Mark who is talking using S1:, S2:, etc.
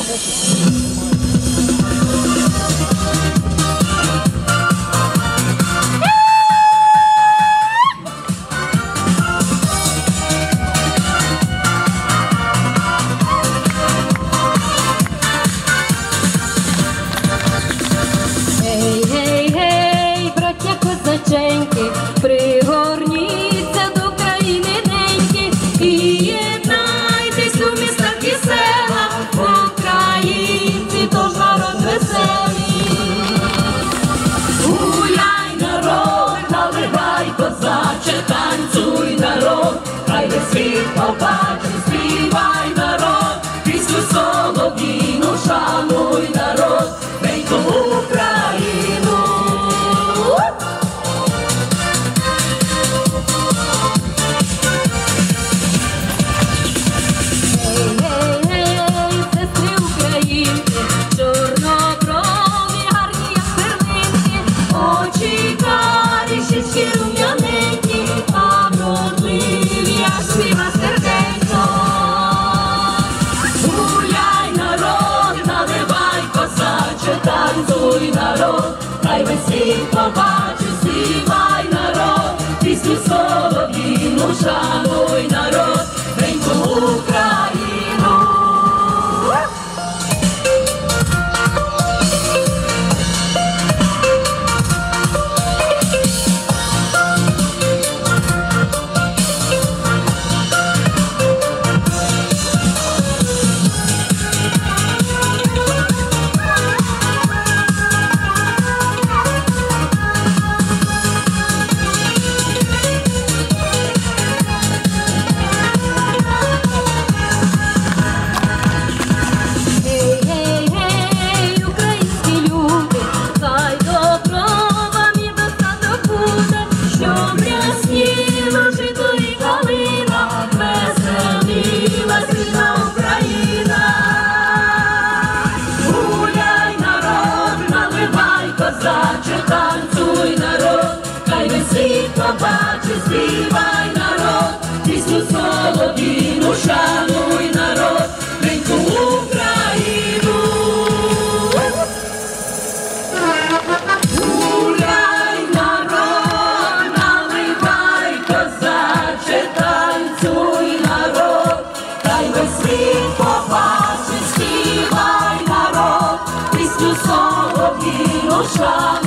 S1: Пригорніться до країни неньки і єднайтесь у містах і селах, українці, тож народ веселий. Гуляй, народ, наливай, козаче, танцюй, народ, хай весь світ побачить, співай, народ, пісню солов'їну, шануй, народ, неньку Україну. Танцюй, народ, хай весь світ побачить, співай, народ, пісню солов'їну, шануй, народ, неньку Україну. Танцюй, народ, хай весь світ побачить, співай, народ, пісню солов'їну, шануй, народ, неньку Україну. Гуляй, народ, наливай, козаче, танцюй, народ, хай весь світ побачить, співай, народ, пісню солов'їну, шануй.